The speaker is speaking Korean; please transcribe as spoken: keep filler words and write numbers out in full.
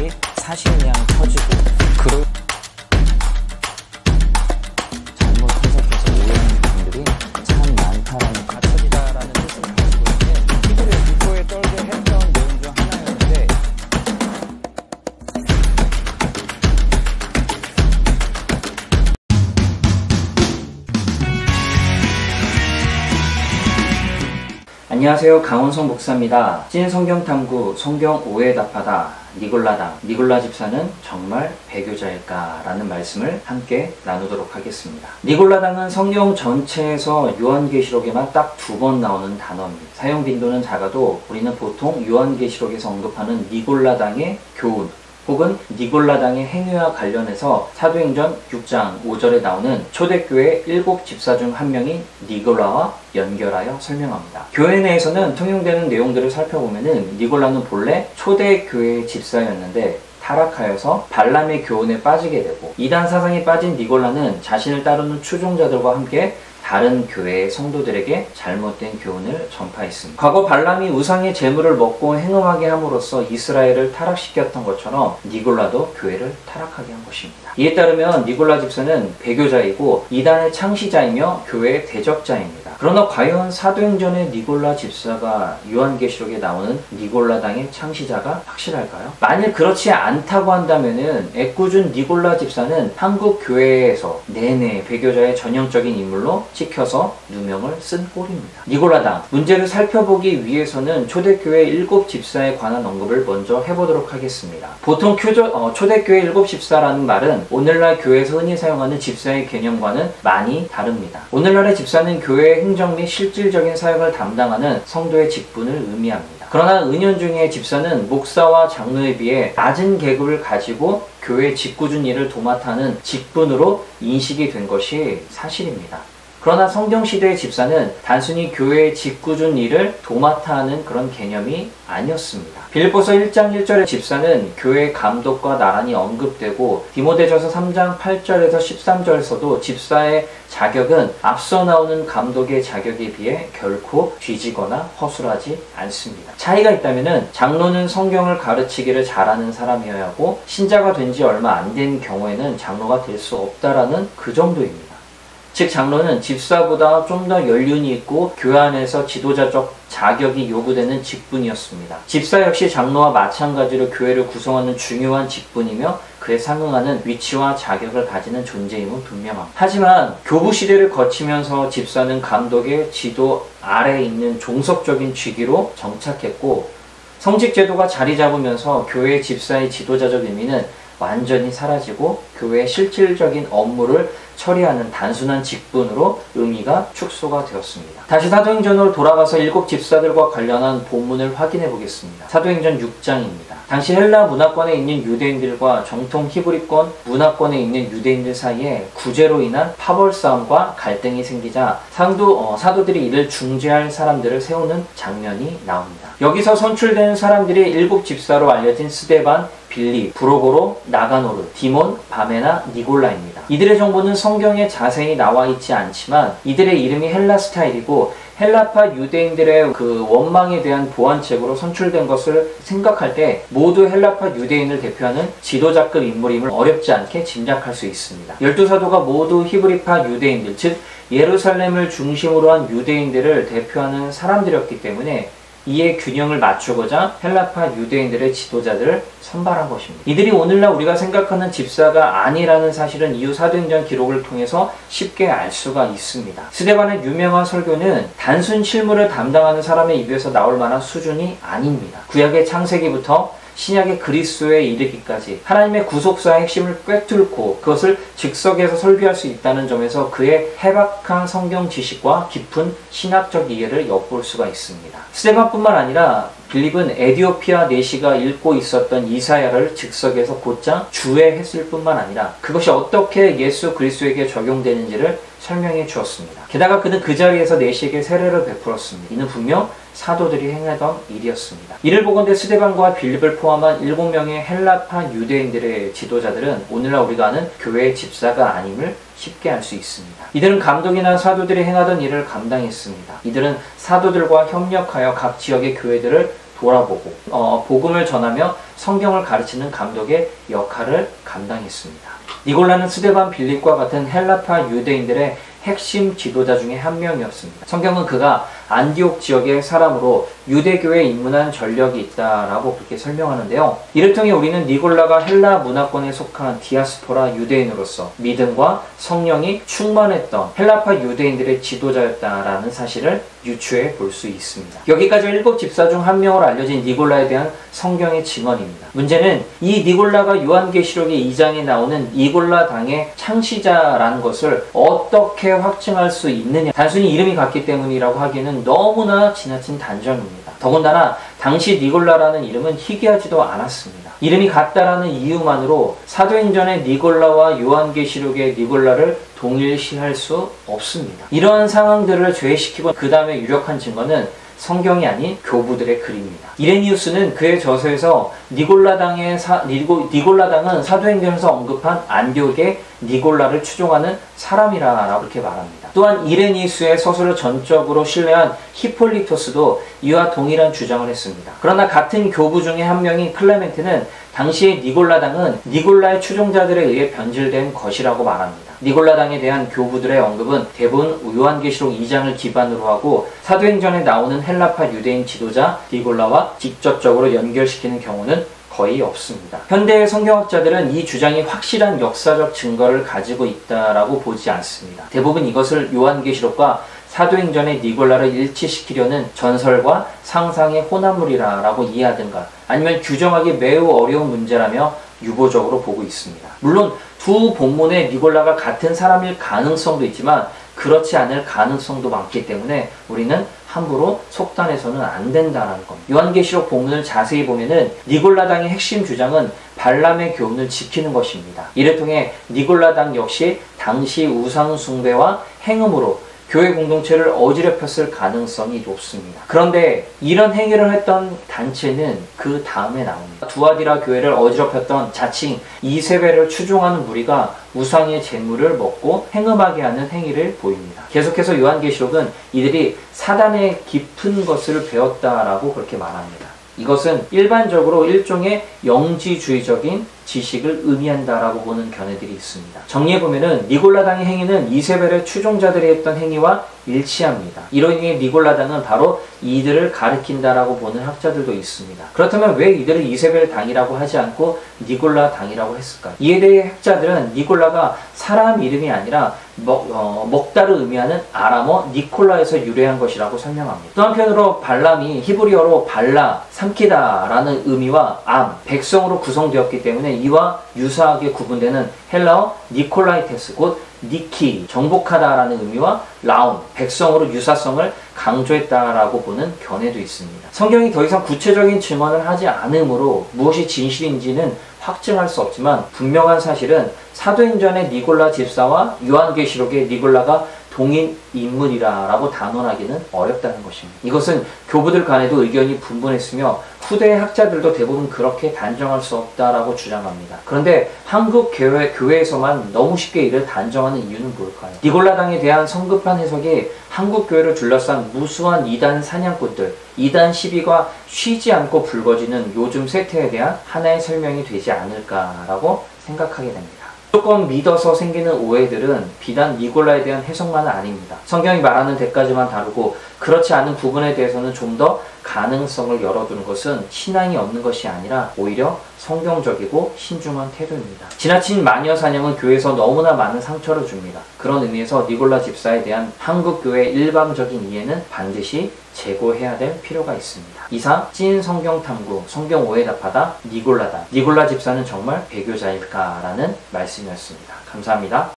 것이 사실이랑 터지고 그럴 잘못 해석해서 오해하는 분들이 참 많다라는 가설이다라는 뜻을 가지고 있는데 피부를 공포에 떨게 했던 내용 중 하나였는데 안녕하세요. 강원성 목사입니다. 찐 성경탐구 성경 오해 답하다 니골라당 니골라 집사는 정말 배교자일까? 라는 말씀을 함께 나누도록 하겠습니다. 니골라당은 성경 전체에서 요한계시록에만 딱 두 번 나오는 단어입니다. 사용 빈도는 작아도 우리는 보통 요한계시록에서 언급하는 니골라당의 교훈 혹은 니골라당의 행위와 관련해서 사도행전 육 장 오 절에 나오는 초대교회 일곱 집사 중 한 명인 니골라와 연결하여 설명합니다. 교회 내에서는 통용되는 내용들을 살펴보면은 니골라는 본래 초대교회의 집사였는데 타락하여서 발람의 교훈에 빠지게 되고 이단 사상에 빠진 니골라는 자신을 따르는 추종자들과 함께 다른 교회의 성도들에게 잘못된 교훈을 전파했습니다. 과거 발람이 우상의 제물을 먹고 행음하게 함으로써 이스라엘을 타락시켰던 것처럼 니골라도 교회를 타락하게 한 것입니다. 이에 따르면 니골라 집사는 배교자이고 이단의 창시자이며 교회의 대적자입니다. 그러나 과연 사도행전의 니골라 집사가 요한계시록에 나오는 니골라당의 창시자가 확실할까요? 만일 그렇지 않다고 한다면은 애꿎은 니골라 집사는 한국 교회에서 내내 배교자의 전형적인 인물로 찍혀서 누명을 쓴 꼴입니다. 니골라당 문제를 살펴보기 위해서는 초대교회 일곱 집사에 관한 언급을 먼저 해보도록 하겠습니다. 보통 교조, 어, 초대교회 일곱 집사라는 말은 오늘날 교회에서 흔히 사용하는 집사의 개념과는 많이 다릅니다. 오늘날의 집사는 교회의 행정 및 실질적인 사역을 담당하는 성도의 직분을 의미합니다. 그러나 은연중에 집사는 목사와 장로에 비해 낮은 계급을 가지고 교회 직구준 일을 도맡아는 직분으로 인식이 된 것이 사실입니다. 그러나 성경시대의 집사는 단순히 교회의 직구준 일을 도맡아 하는 그런 개념이 아니었습니다. 빌립보서 일 장 일 절의 집사는 교회의 감독과 나란히 언급되고 디모데전서 삼 장 팔 절에서 십삼 절에서도 집사의 자격은 앞서 나오는 감독의 자격에 비해 결코 뒤지거나 허술하지 않습니다. 차이가 있다면 장로는 성경을 가르치기를 잘하는 사람이어야 하고 신자가 된 지 얼마 안 된 경우에는 장로가 될 수 없다라는 그 정도입니다. 즉 장로는 집사보다 좀 더 연륜이 있고 교회 안에서 지도자적 자격이 요구되는 직분이었습니다. 집사 역시 장로와 마찬가지로 교회를 구성하는 중요한 직분이며 그에 상응하는 위치와 자격을 가지는 존재임은 분명합니다. 하지만 교부 시대를 거치면서 집사는 감독의 지도 아래에 있는 종속적인 직위로 정착했고 성직 제도가 자리 잡으면서 교회의 집사의 지도자적 의미는 완전히 사라지고 교회의 실질적인 업무를 처리하는 단순한 직분으로 의미가 축소가 되었습니다. 다시 사도행전으로 돌아가서 일곱 집사들과 관련한 본문을 확인해 보겠습니다. 사도행전 육 장입니다. 당시 헬라 문화권에 있는 유대인들과 정통 히브리권 문화권에 있는 유대인들 사이에 구제로 인한 파벌 싸움과 갈등이 생기자 상도, 어, 사도들이 이를 중재할 사람들을 세우는 장면이 나옵니다. 여기서 선출되는 사람들이 일곱 집사로 알려진 스데반, 빌리, 브로고로, 나가노르, 디몬, 바메나, 니골라입니다. 이들의 정보는 성경에 자세히 나와 있지 않지만 이들의 이름이 헬라 스타일이고 헬라파 유대인들의 그 원망에 대한 보완책으로 선출된 것을 생각할 때 모두 헬라파 유대인을 대표하는 지도자급 인물임을 어렵지 않게 짐작할 수 있습니다. 열두 사도가 모두 히브리파 유대인들, 즉 예루살렘을 중심으로 한 유대인들을 대표하는 사람들이었기 때문에 이에 균형을 맞추고자 헬라파 유대인들의 지도자들을 선발한 것입니다. 이들이 오늘날 우리가 생각하는 집사가 아니라는 사실은 이후 사도행전 기록을 통해서 쉽게 알 수가 있습니다. 스데반의 유명한 설교는 단순 실무를 담당하는 사람의 입에서 나올 만한 수준이 아닙니다. 구약의 창세기부터 신약의 그리스도에 이르기까지 하나님의 구속사의 핵심을 꿰뚫고 그것을 즉석에서 설교할 수 있다는 점에서 그의 해박한 성경 지식과 깊은 신학적 이해를 엿볼 수가 있습니다. 스데반뿐만 아니라 빌립은 에디오피아 내시가 읽고 있었던 이사야를 즉석에서 곧장 주해했을 뿐만 아니라 그것이 어떻게 예수 그리스도에게 적용되는지를 설명해 주었습니다. 게다가 그는 그 자리에서 내시에게 세례를 베풀었습니다. 이는 분명 사도들이 행하던 일이었습니다. 이를 보건대 스데반과 빌립을 포함한 일곱 명의 헬라파 유대인들의 지도자들은 오늘날 우리가 아는 교회의 집사가 아님을 쉽게 알 수 있습니다. 이들은 감독이나 사도들이 행하던 일을 감당했습니다. 이들은 사도들과 협력하여 각 지역의 교회들을 돌아보고 어, 복음을 전하며 성경을 가르치는 감독의 역할을 감당했습니다. 니골라는 스데반 빌립과 같은 헬라파 유대인들의 핵심 지도자 중에 한 명이었습니다. 성경은 그가 안디옥 지역의 사람으로 유대교에 입문한 전력이 있다라고 그렇게 설명하는데요. 이를 통해 우리는 니골라가 헬라 문화권에 속한 디아스포라 유대인으로서 믿음과 성령이 충만했던 헬라파 유대인들의 지도자였다라는 사실을 유추해 볼 수 있습니다. 여기까지 일곱 집사 중 한 명으로 알려진 니골라에 대한 성경의 증언입니다. 문제는 이 니골라가 요한계시록의 이 장에 나오는 니골라 당의 창시자라는 것을 어떻게 확증할 수 있느냐. 단순히 이름이 같기 때문이라고 하기에는 너무나 지나친 단정입니다. 더군다나 당시 니골라라는 이름은 희귀하지도 않았습니다. 이름이 같다라는 이유만으로 사도행전의 니골라와 요한계시록의 니골라를 동일시할 수 없습니다. 이러한 상황들을 제외시키고 그 다음에 유력한 증거는 성경이 아닌 교부들의 글입니다. 이레니우스는 그의 저서에서 니골라당의 사, 니고, 니골라당은 사도행전에서 언급한 안디옥의 니골라를 추종하는 사람이라고 그렇게 말합니다. 또한 이레니우스의 서술을 전적으로 신뢰한 히폴리토스도 이와 동일한 주장을 했습니다. 그러나 같은 교부 중에 한 명인 클레멘트는 당시의 니골라당은 니골라의 추종자들에 의해 변질된 것이라고 말합니다. 니골라당에 대한 교부들의 언급은 대부분 요한계시록 이 장을 기반으로 하고 사도행전에 나오는 헬라파 유대인 지도자 니골라와 직접적으로 연결시키는 경우는 거의 없습니다. 현대의 성경학자들은 이 주장이 확실한 역사적 증거를 가지고 있다라고 보지 않습니다. 대부분 이것을 요한계시록과 사도행전의 니골라를 일치시키려는 전설과 상상의 혼합물이라고 이해하든가 아니면 규정하기 매우 어려운 문제라며 유보적으로 보고 있습니다. 물론 두 본문의 니골라가 같은 사람일 가능성도 있지만 그렇지 않을 가능성도 많기 때문에 우리는 함부로 속단해서는 안 된다는 겁니다. 요한계시록 본문을 자세히 보면은 니골라당의 핵심 주장은 발람의 교훈을 지키는 것입니다. 이를 통해 니골라당 역시 당시 우상 숭배와 행음으로 교회 공동체를 어지럽혔을 가능성이 높습니다. 그런데 이런 행위를 했던 단체는 그 다음에 나옵니다. 두아디라 교회를 어지럽혔던 자칭 이세벨을 추종하는 무리가 우상의 재물을 먹고 행음하게 하는 행위를 보입니다. 계속해서 요한계시록은 이들이 사단의 깊은 것을 배웠다라고 그렇게 말합니다. 이것은 일반적으로 일종의 영지주의적인 지식을 의미한다라고 보는 견해들이 있습니다. 정리해보면은 니골라당의 행위는 이세벨의 추종자들이 했던 행위와 일치합니다. 이로 인해 니골라당은 바로 이들을 가리킨다라고 보는 학자들도 있습니다. 그렇다면 왜 이들을 이세벨 당이라고 하지 않고 니골라 당이라고 했을까요? 이에 대해 학자들은 니골라가 사람 이름이 아니라 먹, 어, 먹다를 의미하는 아람어 니콜라에서 유래한 것이라고 설명합니다. 또 한편으로 발람이 히브리어로 발라, 삼키다라는 의미와 암, 백성으로 구성되었기 때문에 이와 유사하게 구분되는 헬라어 니콜라이테스, 곧 니키, 정복하다라는 의미와 라온, 백성으로 유사성을 강조했다라고 보는 견해도 있습니다. 성경이 더 이상 구체적인 증언을 하지 않으므로 무엇이 진실인지는 확증할 수 없지만 분명한 사실은 사도행전의 니골라 집사와 요한계시록의 니골라가 동일 인물이라고 단언하기는 어렵다는 것입니다. 이것은 교부들 간에도 의견이 분분했으며 후대의 학자들도 대부분 그렇게 단정할 수 없다라고 주장합니다. 그런데 한국 교회, 교회에서만 너무 쉽게 이를 단정하는 이유는 뭘까요? 니골라당에 대한 성급한 해석이 한국 교회를 둘러싼 무수한 이단 사냥꾼들, 이단 시비가 쉬지 않고 불거지는 요즘 세태에 대한 하나의 설명이 되지 않을까라고 생각하게 됩니다. 무조건 믿어서 생기는 오해들은 비단 니골라에 대한 해석만은 아닙니다. 성경이 말하는 데까지만 다루고 그렇지 않은 부분에 대해서는 좀 더 가능성을 열어두는 것은 신앙이 없는 것이 아니라 오히려 성경적이고 신중한 태도입니다. 지나친 마녀 사냥은 교회에서 너무나 많은 상처를 줍니다. 그런 의미에서 니골라 집사에 대한 한국교회의 일방적인 이해는 반드시 제고해야 될 필요가 있습니다. 이상 찐 성경 탐구, 성경 오해 답하다 니골라다. 니골라 집사는 정말 배교자일까라는 말씀이었습니다. 감사합니다.